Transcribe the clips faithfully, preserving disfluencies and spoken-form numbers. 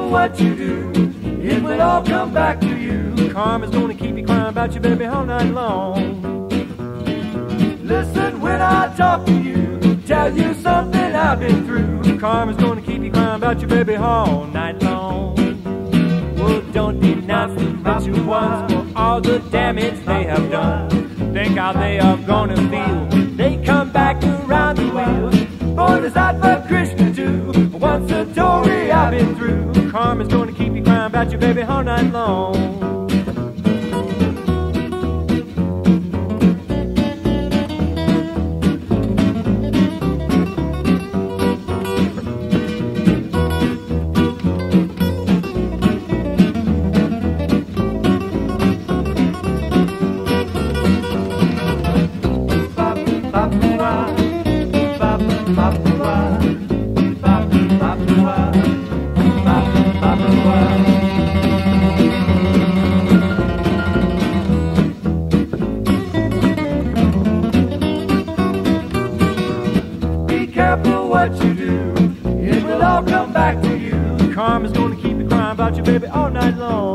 careful what you do, it will all come back to you. Karma's gonna keep you crying about your baby all night long. Listen when I talk to you, tell you something I've been through. Karma's gonna keep you crying about your baby all night long. Well, don't denounce the rich ones for all the damage they have done. Think how they are gonna feel. They come back around the wheel. Born is out for Krishna too. Once a story I've been through. Karma's gonna keep you crying about your baby all night long. Be careful what you do, it will all come back to you. Karma's gonna keep you crying about your baby all night long.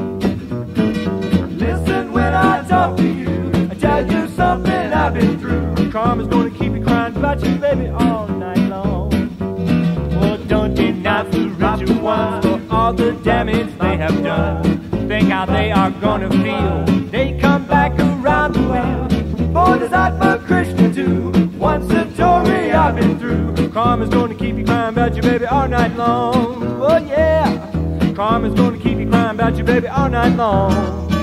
Listen when I talk to you, I tell you something I've been through. Karma's gonna keep you crying about your baby all night long. Well, don't denounce the rich ones for all the damage they have done. Think how they are gonna feel. They come back around the wheel. Born is out for Krishna too. Once a story I've been through. Karma's gonna keep you crying about your baby all night long. Oh yeah, Karma's gonna keep you crying about your baby all night long.